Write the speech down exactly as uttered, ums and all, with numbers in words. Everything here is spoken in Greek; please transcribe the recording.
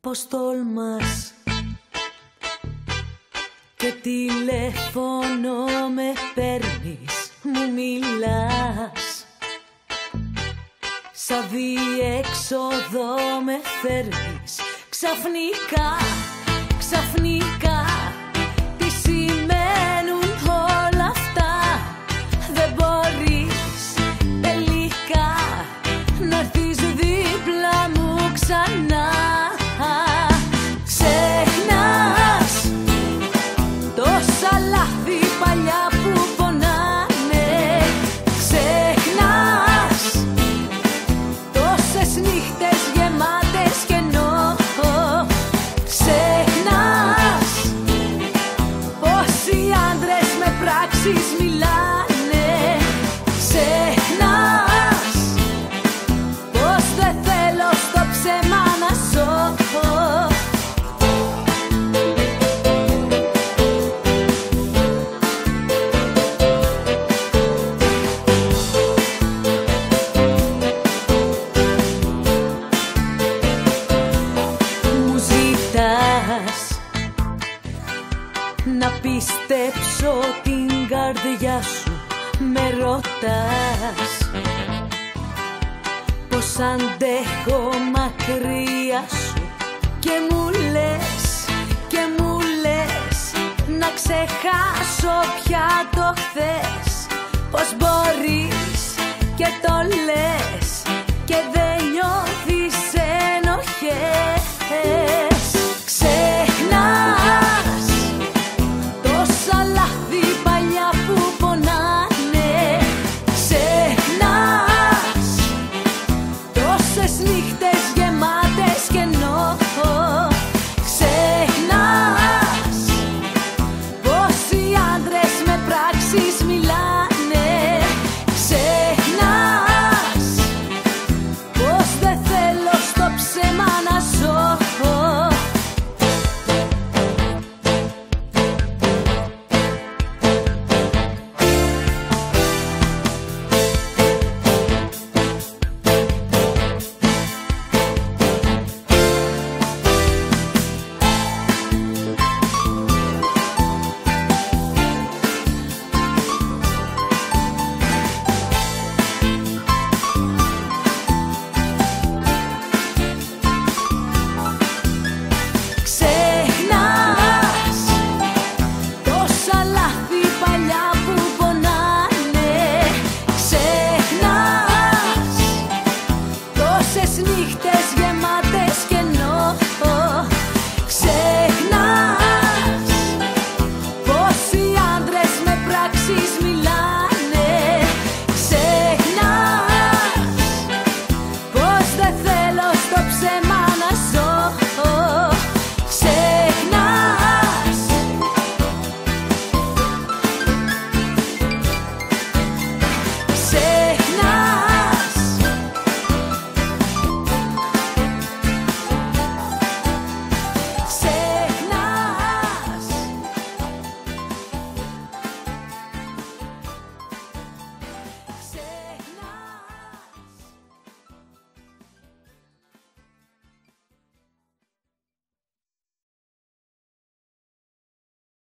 πως τολμάς και τηλέφωνο με παίρνεις, μου μιλάς, σαν διέξοδο με φέρνεις. Ξαφνικά, ξαφνικά, τι σημαίνουν όλα αυτά? Δεν μπορείς τελικά να έρθεις δίπλα μου ξανά. Ξεχνάς τόσα λάθη παλιά που πονάνε. Ξεχνάς τόσες νύχτες γεμάτες κενό. Ξεχνάς πόσοι άντρες με πράξεις μιλάνε. Ξεχνάς πως δεν θέλω στο ψέμα να ζω. Μου ζητάς να πιστέψω την καρδιά σου. Με ρωτάς πως αντέχω μακριά σου. Και μου λες, και μου λες να ξεχάσω πια το χθες. Πως μπορείς και το λες και δεν νιώθεις